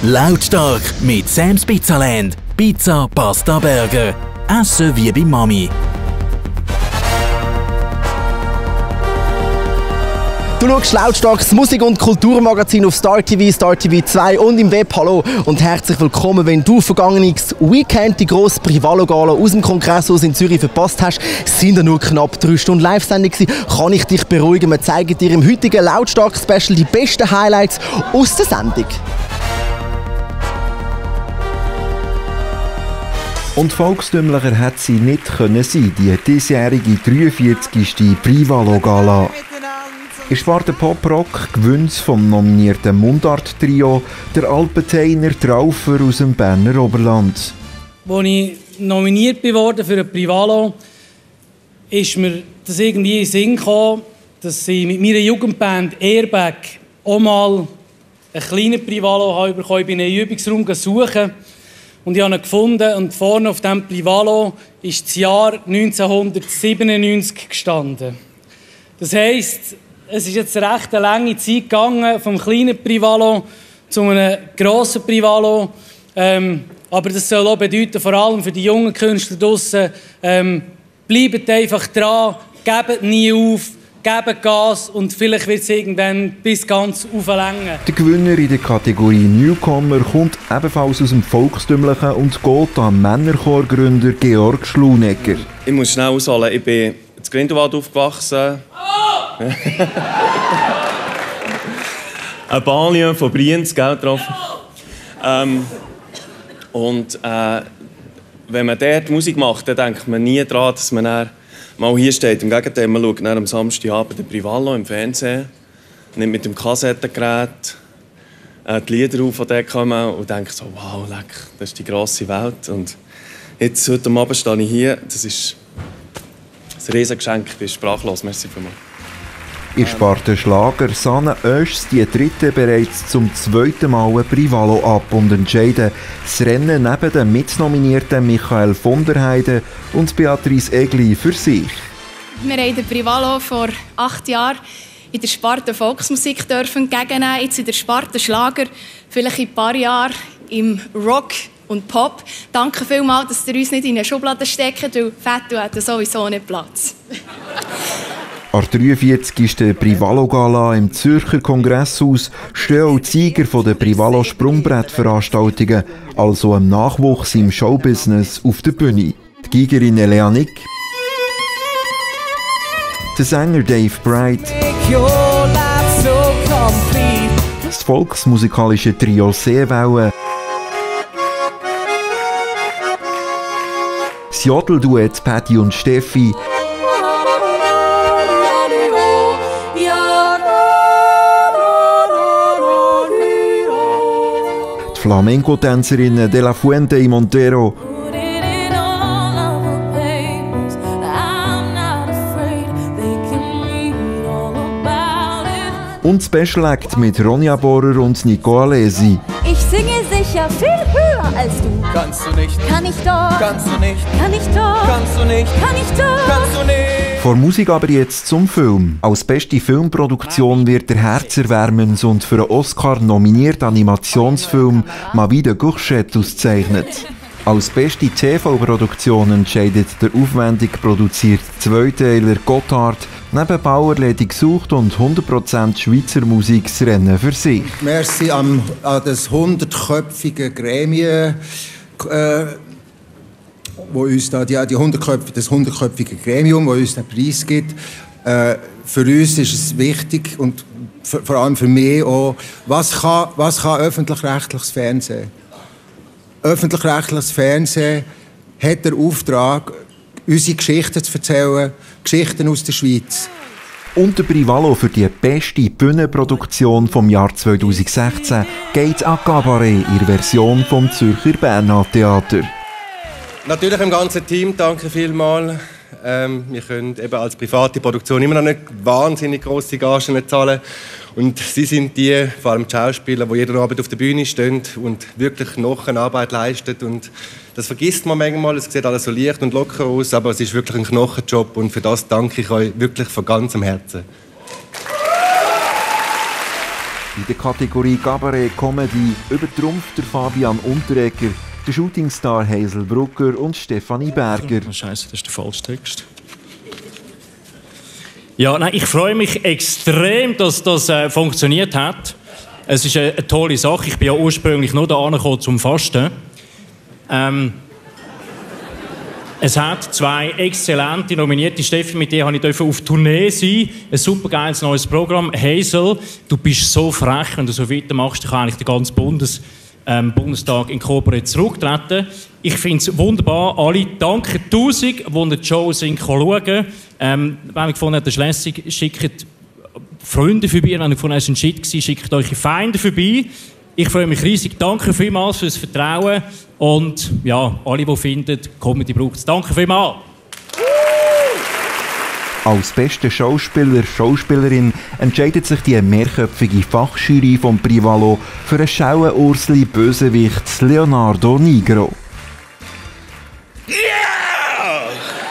Lautstark mit Sam's Pizzaland. Pizza, Pasta, Burger. Essen wie bei Mami. Du schaust Lautstark, das Musik- und Kulturmagazin auf Star TV, Star TV 2 und im Web. Hallo und herzlich willkommen. Wenn du vergangenes Weekend die grosse Privalo-Gala aus dem Kongresshaus in Zürich verpasst hast, sind da nur knapp 3 Stunden Live-Sendung gewesen. Kann ich dich beruhigen? Wir zeigen dir im heutigen Lautstark-Special die besten Highlights aus der Sendung. Und volkstümlicher hätte sie nicht können sein, die diesjährige 43. Privalo-Gala. In Sparte Pop-Rock gewinnt vom nominierten Mundart-Trio der Alpenteiner Traufer aus dem Berner Oberland. Als ich nominiert wurde für ein Privalo, ist mir das irgendwie in den Sinn gekommen, dass ich mit meiner Jugendband Airbag auch mal einen kleinen Privalo bekommen. Ich bin in einen Übungsraum suchen und ich habe ihn gefunden. Und vorne auf diesem Privalo ist das Jahr 1997 gestanden. Das heisst, es ist jetzt eine recht lange Zeit gegangen, vom kleinen Privalo zu einem grossen Privalo. Aber das soll auch bedeuten, vor allem für die jungen Künstler draussen, bleibt einfach dran, gebt nie auf, gebt Gas und vielleicht wird es irgendwann bis ganz auflängen. Der Gewinner in der Kategorie Newcomer kommt ebenfalls aus dem Volkstümlichen und geht an Männerchorgründer Georg Schlunecker. Ich muss schnell ausholen, ich bin in Grindelwald aufgewachsen. Eine Banlieue von Brienz, gell, drauf. Wenn man dort Musik macht, dann denkt man nie daran, dass man dann mal hier steht. Im Gegenteil, man schaut dann am Samstagabend den Privalo im Fernsehen, nimmt mit dem Kassettengerät die Lieder auf, die dort kommen, und denkt so, wow, leck, das ist die grosse Welt. Und jetzt, heute Abend stehe ich hier, das ist ein Riesengeschenk, ich bin sprachlos, merci vielmals. Ihr Sparte Schlager Sanne Oeschs die dritte bereits zum zweiten Mal ein Privalo ab und entscheiden das Rennen neben den mitnominierten Michael von der Heide und Beatrice Egli für sich. Wir haben den Privalo vor 8 Jahren in der Sparte Volksmusik entgegennehmen, jetzt in der Sparte Schlager, vielleicht in ein paar Jahren im Rock und Pop. Danke vielmals, dass ihr uns nicht in eine Schublade steckt, weil Fettu hat sowieso nicht Platz. An der 43. Privalo-Gala im Zürcher Kongresshaus stehen auch die Sieger der Privalo-Sprungbrettveranstaltungen, also im Nachwuchs im Showbusiness, auf der Bühne. Die Gigerin Elea Nick, der Sänger Dave Bright, das volksmusikalische Trio Seewellen, das Jodelduett Patty und Steffi, Flamenco-Tänzerinnen De La Fuente y Montero und Special Act mit Ronja Bohrer und Nico Alesi. Ich singe sicher viel höher als du. Kannst du nicht. Kann ich doch. Kannst du nicht. Kann ich doch. Kannst du nicht. Kann ich doch. Kannst du nicht. Vor Musik aber jetzt zum Film. Als beste Filmproduktion wird der herzerwärmend und für einen Oscar nominierte Animationsfilm Ma Vie de Courgette ausgezeichnet. Als beste TV-Produktion entscheidet der aufwendig produzierte Zweiteiler Gotthard neben Bauerledig gesucht und 100% Schweizer Musik das Rennen für sich. Merci an das 100-köpfige Gremium, wo uns da das 100-köpfige Gremium, das uns den Preis gibt. Für uns ist es wichtig und vor allem für mich auch, was kann öffentlich-rechtliches Fernsehen? Öffentlich-rechtliches Fernsehen hat den Auftrag, unsere Geschichten zu erzählen, Geschichten aus der Schweiz. Und der Privalo für die beste Bühnenproduktion vom Jahr 2016 geht an Cabaret in der Version vom Zürcher Bernhard Theater. Natürlich im ganzen Team, danke vielmals. Wir können eben als private Produktion immer noch nicht wahnsinnig grosse Gagen zahlen. Und sie sind die, vor allem die Schauspieler, die jeden Abend auf der Bühne stehen und wirklich Knochenarbeit leisten. Und das vergisst man manchmal, es sieht alles so leicht und locker aus, aber es ist wirklich ein Knochenjob und für das danke ich euch wirklich von ganzem Herzen. In der Kategorie Cabaret Comedy übertrumpft der Fabian Unterreger, der Shootingstar Hazel Brucker und Stefanie Berger. Oh, Scheiße, das ist der falsche Text. Ja, nein, ich freue mich extrem, dass das funktioniert hat. Es ist eine tolle Sache. Ich bin ja ursprünglich nur da angekommen zum Fasten. Es hat 2 exzellente nominierte Steffi, mit denen durfte ich auf Tournee sein. Ein super geiles neues Programm. Hazel, du bist so frech, wenn du so weitermachst, dann kann eigentlich der ganze Bundestag in Koblenz zurücktreten. Ich finde es wunderbar. Alle danke 1000, die die Show schauen. Wenn ich gefunden habe, das ist lässig, schickt Freunde vorbei. Wenn ihr gefunden habt, es war ein Shit, schickt eure Feinde vorbei. Ich freue mich riesig. Danke vielmals für das Vertrauen. Und ja, alle, die finden, Comedy braucht es. Danke vielmals. Als beste Schauspieler/Schauspielerin entscheidet sich die mehrköpfige Fachjury vom Privalo für einen Schauenursli Bösewicht Leonardo Nigro. Yeah!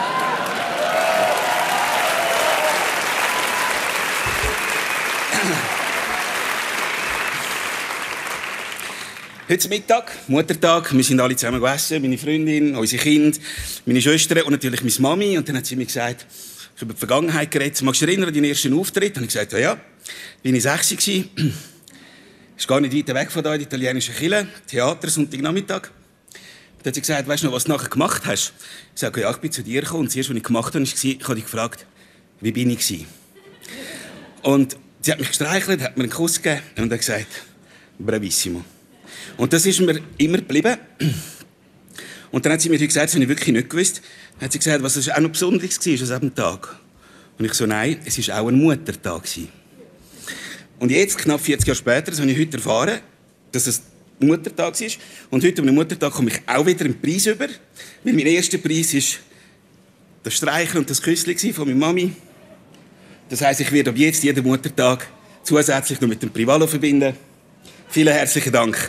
Heute Mittag, Muttertag, wir sind alle zusammen gegessen, meine Freundin, unsere Kinder, meine Schwestern und natürlich meine Mami. Und dann hat sie mir gesagt, ich habe über die Vergangenheit geredet. Magst du dich erinnern an deinen ersten Auftritt? Und ich gesagt, ja. Bin ich 6 war. Ist gar nicht weit weg von da, in der italienischen Kirche, Theater, Sonntagnachmittag. Dann hat sie gesagt, weißt du noch, was du nachher gemacht hast? Ich sage, ja, ich bin zu dir gekommen und das erste, was ich gemacht habe, war, ich habe dich gefragt, wie bin ich? Und sie hat mich gestreichelt, hat mir einen Kuss gegeben und hat gesagt, bravissimo. Und das ist mir immer geblieben. Und dann hat sie mir gesagt, das habe ich wirklich nicht gewusst. Dann hat sie gesagt, was auch noch Besonderes war an diesem Tag. Und ich so, nein, es war auch ein Muttertag. Und jetzt, knapp 40 Jahre später, habe ich heute erfahren, dass es Muttertag ist. Und heute, am Muttertag, komme ich auch wieder einen Preis über. Weil mein erster Preis war das Streicheln und das Küsschen von meiner Mami. Das heisst, ich werde ab jetzt jeden Muttertag zusätzlich noch mit dem Privalo verbinden. Vielen herzlichen Dank.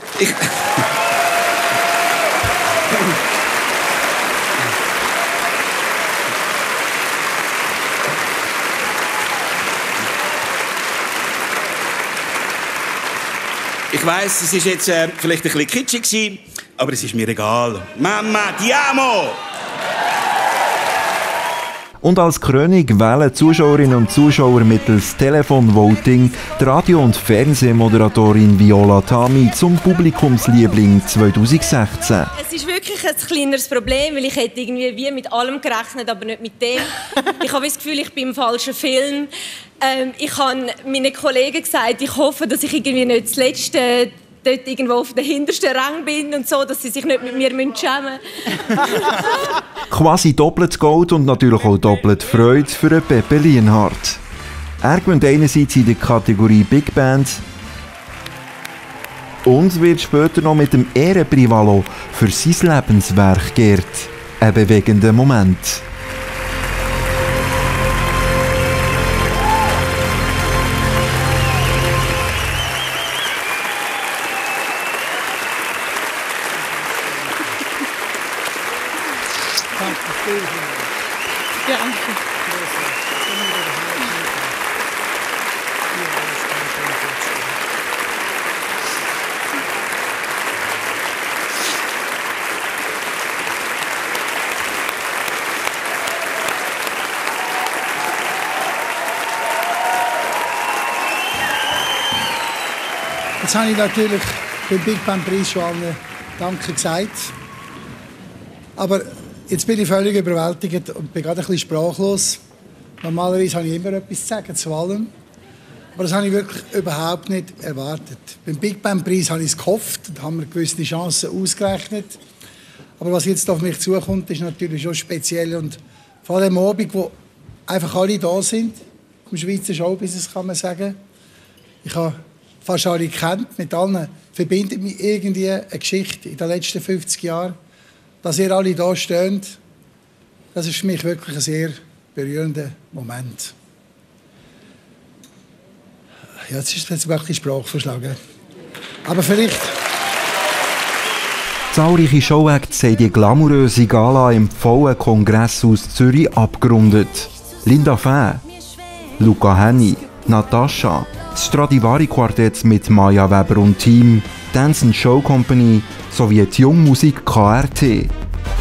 Ich weiss, es war jetzt vielleicht ein bisschen kitschig, aber es ist mir egal. Mama, ti amo! Und als Krönung wählen Zuschauerinnen und Zuschauer mittels Telefonvoting die Radio- und Fernsehmoderatorin Viola Tami zum Publikumsliebling 2016. Es ist wirklich ein kleineres Problem, weil ich hätte irgendwie wie mit allem gerechnet, aber nicht mit dem. Ich habe das Gefühl, ich bin im falschen Film. Ich habe meinen Kollegen gesagt, ich hoffe, dass ich irgendwie nicht das Letzte dort irgendwo auf den hintersten Rang bin und so, dass sie sich nicht mit mir schämen müssen. Quasi doppelt Gold und natürlich auch doppelt Freude für einen Pepe Lienhardt. Er gewinnt einerseits in der Kategorie Big Band und wird später noch mit dem Ehrenprivalo für sein Lebenswerk geehrt. Ein bewegender Moment. Jetzt habe ich natürlich beim Big Band Preis schon allen Danke gesagt. Aber jetzt bin ich völlig überwältigt und bin gerade ein bisschen sprachlos. Normalerweise habe ich immer etwas zu sagen zu allem. Aber das habe ich wirklich überhaupt nicht erwartet. Beim Big Band Preis habe ich es gehofft und habe mir gewisse Chancen ausgerechnet. Aber was jetzt auf mich zukommt, ist natürlich schon speziell. Und vor allem am Abend, wo einfach alle da sind, im Schweizer Showbusiness kann man sagen. Ich habe fast alle kennt, mit allen verbindet mich irgendwie eine Geschichte in den letzten 50 Jahren. Dass ihr alle da steht, das ist für mich wirklich ein sehr berührender Moment. Ja, jetzt ist jetzt wirklich Sprache verschlagen. Aber vielleicht... Zahlreiche Showacts haben die glamouröse Gala im vollen Kongresshaus Zürich abgerundet. Linda Fäh, Luca Henny, Natascha, das Stradivari-Quartett mit Maja Weber und Team, Dance & Show Company sowie die Jungmusik KRT.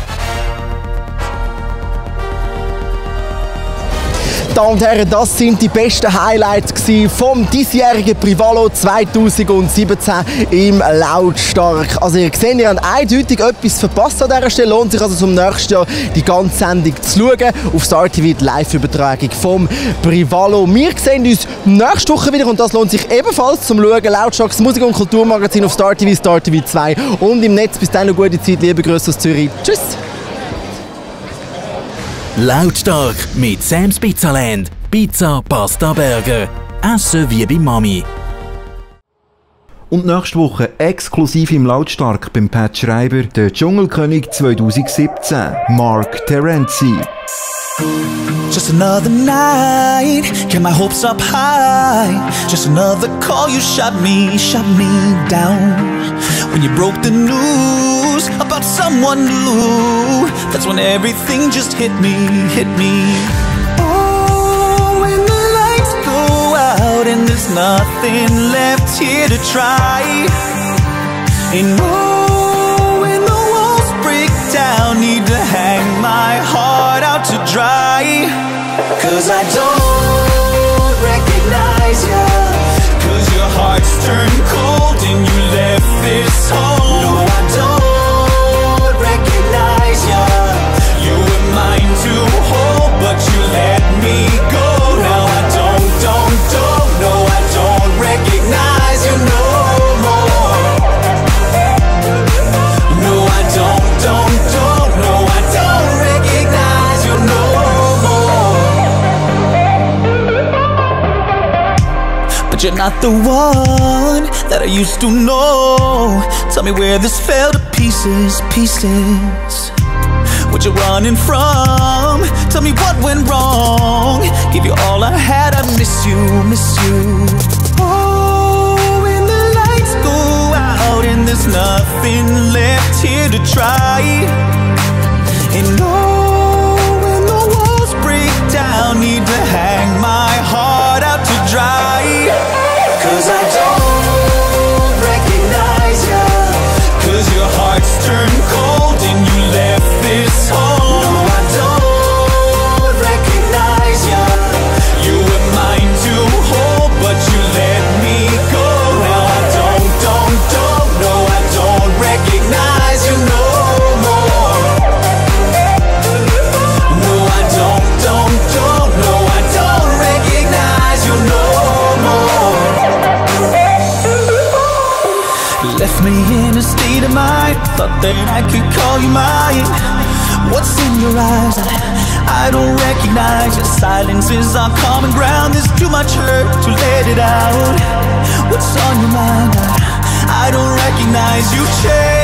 Damen und Herren, das sind die besten Highlights vom diesjährigen Privalo 2017 im Lautstark. Also ihr seht, ihr habt eindeutig etwas verpasst an dieser Stelle. Lohnt sich also zum nächsten Jahr die ganze Sendung zu schauen. Auf Star TV die Live-Übertragung vom Privalo. Wir sehen uns nächste Woche wieder und das lohnt sich ebenfalls zum Schauen. Lautstark, das Musik- und Kulturmagazin auf Star TV, Star TV 2 und im Netz. Bis dann eine gute Zeit. Liebe Grüße aus Zürich. Tschüss! Lautstark mit Sam's Pizzaland. Pizza, Pasta, Burger. Essen wie bei Mami. Und nächste Woche exklusiv im Lautstark beim Pat Schreiber, der Dschungelkönig 2017, Mark Terenzi. Just another night, get my hopes up high. Just another call, you shut me down. When you broke the news about someone new, that's when everything just hit me. Oh, when the lights go out and there's nothing left here to try. And oh, when the walls break down, need to hang my heart out to dry. 'Cause I don't recognize you, 'cause your heart's turned cold and you left this home. No, I don't recognize you. You were mine to hold, but you let me go. Now I don't, no, I don't recognize you no more. No, I don't, no, I don't recognize you no more. But you're not the one that I used to know. Tell me where this fell to pieces. What you're running from? Tell me what went wrong. Give you all I had, I miss you. Oh, when the lights go out and there's nothing left here to try. And oh, when the walls break down, need to hang my heart out to dry. 'Cause I don't recognize you, 'cause your heart's turned cold and you left this home. No, I don't recognize you. You were mine to hold, but you let me go. Now I don't, no, I don't recognize you no more. No, I don't, no, I don't recognize you no more. Left me in a state of mind, thought that I could call you mine. What's in your eyes? I don't recognize. Your silence is our common ground. There's too much hurt to let it out. What's on your mind? I don't recognize. You change.